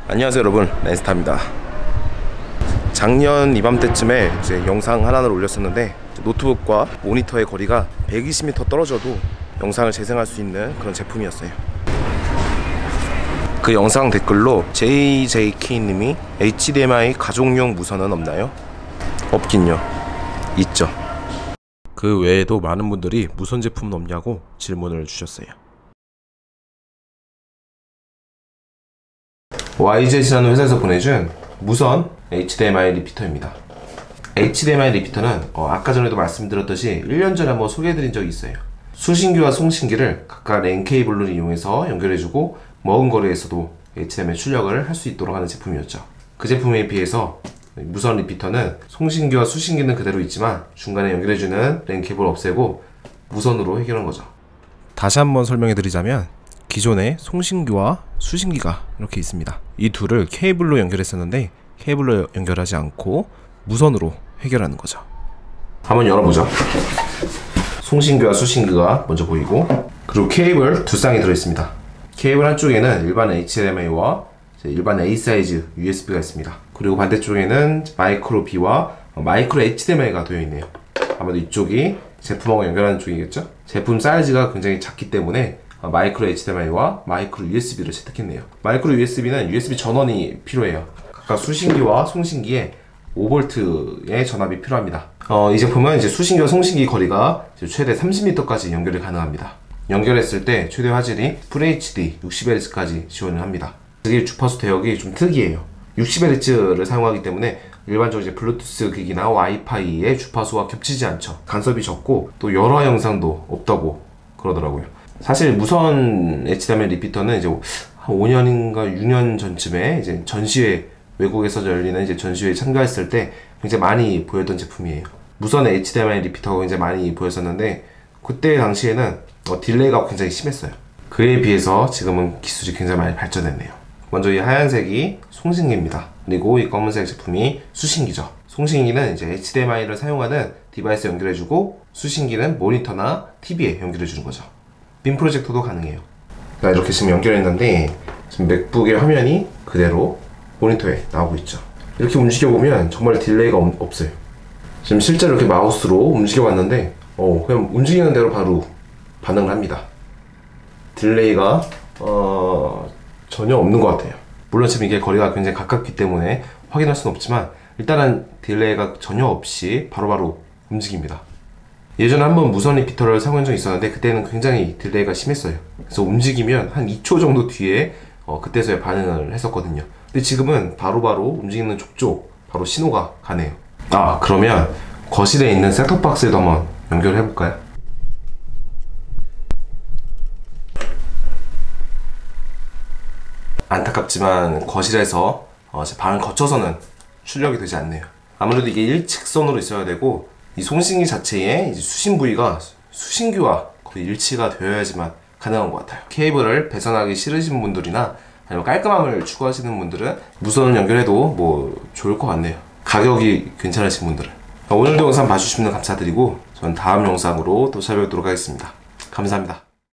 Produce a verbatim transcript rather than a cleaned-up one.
안녕하세요 여러분, 랜스타입니다. 작년 이맘때쯤에 이제 영상 하나를 올렸었는데 노트북과 모니터의 거리가 백이십 미터 떨어져도 영상을 재생할 수 있는 그런 제품이었어요. 그 영상 댓글로 제이제이케이님이 에이치디엠아이 가족용 무선은 없나요? 없긴요. 있죠. 그 외에도 많은 분들이 무선 제품은 없냐고 질문을 주셨어요. 와이젯이라는 회사에서 보내준 무선 에이치디엠아이 리피터입니다. 에이치디엠아이 리피터는 어, 아까 전에도 말씀드렸듯이 일 년 전에 한번 소개해드린 적이 있어요. 수신기와 송신기를 각각 랜 케이블을 이용해서 연결해주고 먼 거리에서도 에이치디엠아이 출력을 할 수 있도록 하는 제품이었죠. 그 제품에 비해서 무선 리피터는 송신기와 수신기는 그대로 있지만 중간에 연결해주는 랜 케이블을 없애고 무선으로 해결한 거죠. 다시 한번 설명해드리자면 기존에 송신기와 수신기가 이렇게 있습니다. 이 둘을 케이블로 연결했었는데 케이블로 연결하지 않고 무선으로 해결하는 거죠. 한번 열어보죠. 송신기와 수신기가 먼저 보이고, 그리고 케이블 두 쌍이 들어있습니다. 케이블 한쪽에는 일반 에이치디엠아이와 일반 A 사이즈 유에스비가 있습니다. 그리고 반대쪽에는 마이크로 B와 마이크로 에이치디엠아이가 되어 있네요. 아마도 이쪽이 제품하고 연결하는 쪽이겠죠? 제품 사이즈가 굉장히 작기 때문에 마이크로 에이치디엠아이와 마이크로 유에스비를 채택했네요. 마이크로 유에스비는 유에스비 전원이 필요해요. 각각 수신기와 송신기에 오 볼트의 전압이 필요합니다. 어, 이 제품은 이제 수신기와 송신기 거리가 최대 삼십 미터까지 연결이 가능합니다. 연결했을 때 최대 화질이 풀에이치디 육십 헤르츠까지 지원을 합니다. 이게 주파수 대역이 좀 특이해요. 육십 헤르츠를 사용하기 때문에 일반적으로 이제 블루투스 기기나 와이파이의 주파수와 겹치지 않죠. 간섭이 적고 또 열화 영상도 없다고 그러더라고요. 사실 무선 에이치디엠아이 리피터는 이제 한 오 년인가 육 년 전쯤에 이제 전시회, 외국에서 열리는 이제 전시회에 참가했을 때 굉장히 많이 보였던 제품이에요. 무선 에이치디엠아이 리피터가 굉장히 많이 보였었는데 그때 당시에는 어, 딜레이가 굉장히 심했어요. 그에 비해서 지금은 기술이 굉장히 많이 발전했네요. 먼저 이 하얀색이 송신기입니다. 그리고 이 검은색 제품이 수신기죠. 송신기는 이제 에이치디엠아이를 사용하는 디바이스에 연결해주고 수신기는 모니터나 티비에 연결해주는 거죠. 빔 프로젝터도 가능해요. 자, 이렇게 지금 연결했는데 지금 맥북의 화면이 그대로 모니터에 나오고 있죠. 이렇게 움직여보면 정말 딜레이가 없어요. 지금 실제로 이렇게 마우스로 움직여봤는데 어, 그냥 움직이는 대로 바로 반응을 합니다. 딜레이가 어, 전혀 없는 것 같아요. 물론 지금 이게 거리가 굉장히 가깝기 때문에 확인할 수는 없지만 일단은 딜레이가 전혀 없이 바로바로 움직입니다. 예전에 한번 무선 리피터를 사용한 적이 있었는데 그때는 굉장히 딜레이가 심했어요. 그래서 움직이면 한 이 초 정도 뒤에 어, 그때서야 반응을 했었거든요. 근데 지금은 바로바로 움직이는 족족 바로 신호가 가네요. 아, 그러면 거실에 있는 셋톱박스에도 한번 연결해 볼까요? 안타깝지만 거실에서 어, 제 방을 거쳐서는 출력이 되지 않네요. 아무래도 이게 일직선으로 있어야 되고 이 송신기 자체의 이제 수신 부위가 수신기와 거의 일치가 되어야지만 가능한 것 같아요. 케이블을 배선하기 싫으신 분들이나 아니면 깔끔함을 추구하시는 분들은 무선을 연결해도 뭐 좋을 것 같네요. 가격이 괜찮으신 분들은. 오늘도 영상 봐주시면 감사드리고 저는 다음 영상으로 또 찾아뵙도록 하겠습니다. 감사합니다.